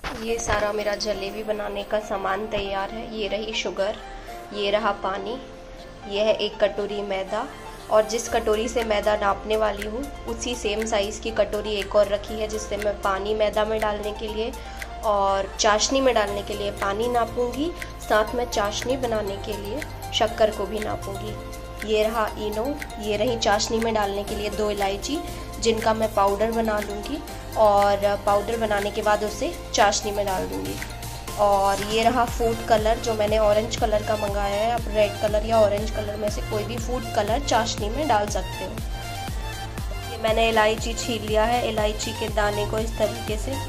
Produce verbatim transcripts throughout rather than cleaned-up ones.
ये सारा मेरा जलेबी बनाने का सामान तैयार है। ये रही शुगर, ये रहा पानी, ये है एक कटोरी मैदा, और जिस कटोरी से मैदा नापने वाली हूँ उसी सेम साइज़ की कटोरी एक और रखी है, जिससे मैं पानी मैदा में डालने के लिए और चाशनी में डालने के लिए पानी नापूंगी, साथ में चाशनी बनाने के लिए शक्कर को भी नापूंगी। ये रहा इनो, ये रही चाशनी में डालने के लिए दो इलायची, जिनका मैं पाउडर बना लूँगी और पाउडर बनाने के बाद उसे चाशनी में डाल दूँगी। और ये रहा फूड कलर, जो मैंने ऑरेंज कलर का मंगाया है। आप रेड कलर या ऑरेंज कलर में से कोई भी फूड कलर चाशनी में डाल सकते हो। ये मैंने इलायची छील लिया है। इलायची के दाने को इस तरीके से,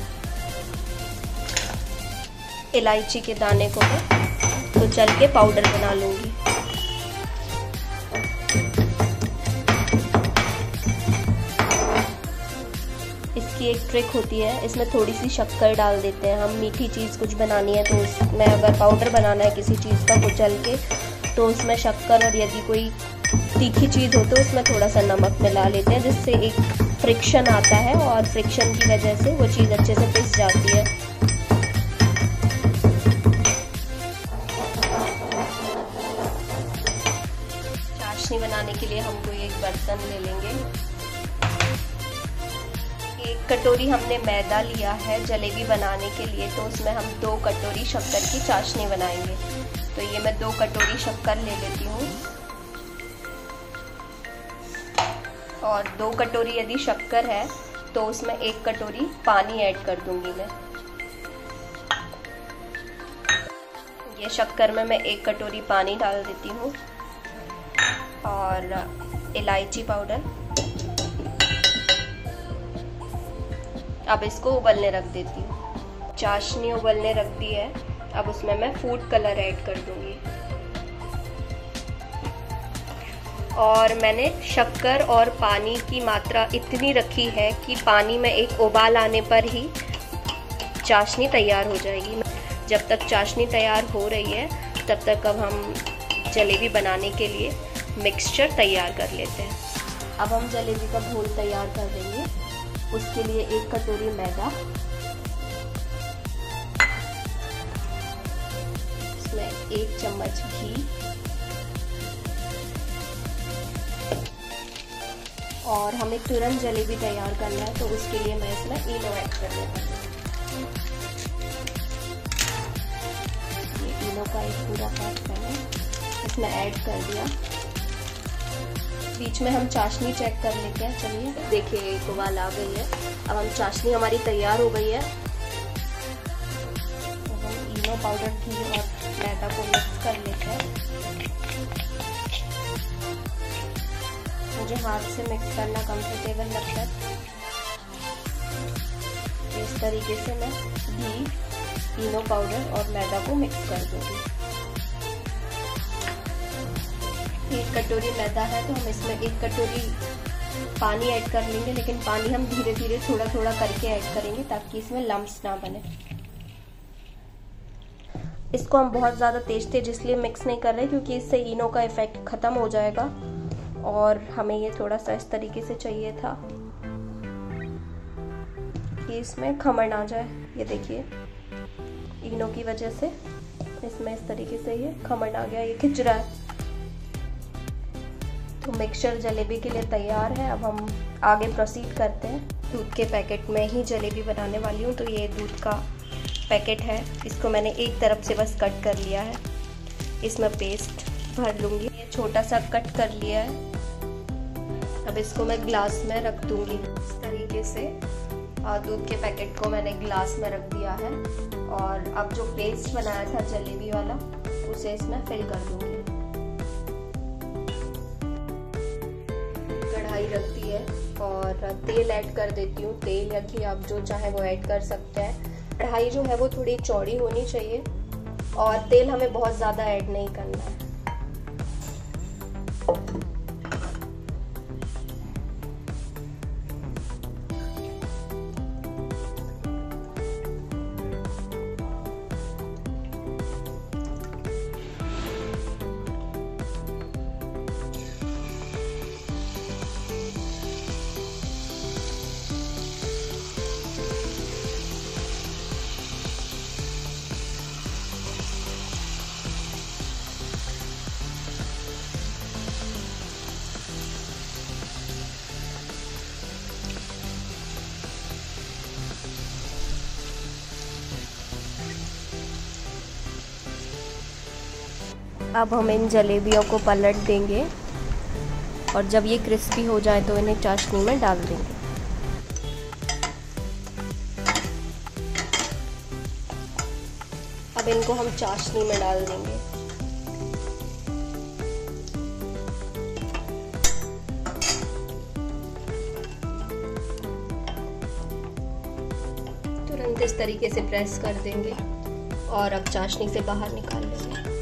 इलायची के दाने को मैं कुचल के पाउडर बना लूँगी। इसकी एक ट्रिक होती है, इसमें थोड़ी सी शक्कर डाल देते हैं हम। मीठी चीज़ कुछ बनानी है तो उसमें अगर पाउडर बनाना है किसी चीज़ का कुचल के, तो उसमें शक्कर, और यदि कोई तीखी चीज़ हो तो उसमें थोड़ा सा नमक मिला लेते हैं, जिससे एक फ्रिक्शन आता है और फ्रिक्शन की वजह से वो चीज़ अच्छे से पिस जाती है। चाशनी बनाने के लिए हम कोई एक बर्तन ले लेंगे। एक कटोरी हमने मैदा लिया है जलेबी बनाने के लिए, तो उसमें हम दो कटोरी शक्कर की चाशनी बनाएंगे। तो ये मैं दो कटोरी शक्कर ले लेती हूँ, और दो कटोरी यदि शक्कर है तो उसमें एक कटोरी पानी ऐड कर दूंगी मैं। ये शक्कर में मैं एक कटोरी पानी डाल देती हूँ, और इलायची पाउडर। अब इसको उबलने रख देती हूँ। चाशनी उबलने रख दी है, अब उसमें मैं फूड कलर ऐड कर दूंगी। और मैंने शक्कर और पानी की मात्रा इतनी रखी है कि पानी में एक उबाल आने पर ही चाशनी तैयार हो जाएगी। जब तक चाशनी तैयार हो रही है तब तक अब हम जलेबी बनाने के लिए मिक्सचर तैयार कर लेते हैं। अब हम जलेबी का घोल तैयार कर देंगे। उसके लिए एक कटोरी मैदा, इसमें एक चम्मच घी, और हमें तुरंत जलेबी तैयार करना है तो उसके लिए मैं इसमें इनो ऐड कर देती हूँ। ये इनो का एक पूरा पैक मैंने इसमें ऐड कर दिया। बीच में हम चाशनी चेक कर लेते हैं। चलिए देखिए, एक उबाल आ गई है। अब हम चाशनी हमारी तैयार हो गई है, तो हम इनो पाउडर, घी और मैदा को मिक्स कर लेते हैं। मुझे हाथ से मिक्स करना कंफर्टेबल लगता है। इस तरीके से मैं घी, इनो पाउडर और मैदा को मिक्स कर दूंगी। एक कटोरी मैदा है तो हम इसमें एक कटोरी पानी ऐड कर लेंगे, लेकिन पानी हम धीरे धीरे थोड़ा थोड़ा करके ऐड करेंगे ताकि इसमें लम्प्स ना बने। इसको हम बहुत ज़्यादा तेज तेज इसलिए मिक्स नहीं कर रहे क्योंकि इससे इनो का इफेक्ट ख़त्म हो जाएगा, और हमें ये थोड़ा सा इस तरीके से चाहिए था कि इसमें खमड़ आ जाए। ये देखिए, इनो की वजह से इसमें इस तरीके से ये खमड़ आ गया, ये खिंच रहा है। तो मिक्सचर जलेबी के लिए तैयार है। अब हम आगे प्रोसीड करते हैं। दूध के पैकेट में ही जलेबी बनाने वाली हूँ, तो ये दूध का पैकेट है। इसको मैंने एक तरफ से बस कट कर लिया है, इसमें पेस्ट भर लूँगी। ये छोटा सा कट कर लिया है। अब इसको मैं ग्लास में रख दूँगी इस तरीके से। और दूध के पैकेट को मैंने ग्लास में रख दिया है, और अब जो पेस्ट बनाया था जलेबी वाला उसे इसमें फिल कर दूँगी। कढ़ाई रख दी है और तेल ऐड कर देती हूँ। तेल या घी आप जो चाहे वो ऐड कर सकते हैं। कढ़ाई जो है वो थोड़ी चौड़ी होनी चाहिए, और तेल हमें बहुत ज़्यादा ऐड नहीं करना है। अब हम इन जलेबियों को पलट देंगे और जब ये क्रिस्पी हो जाए तो इन्हें चाशनी में डाल देंगे। अब इनको हम चाशनी में डाल देंगे। तुरंत इस तरीके से प्रेस कर देंगे और अब चाशनी से बाहर निकाल लेंगे।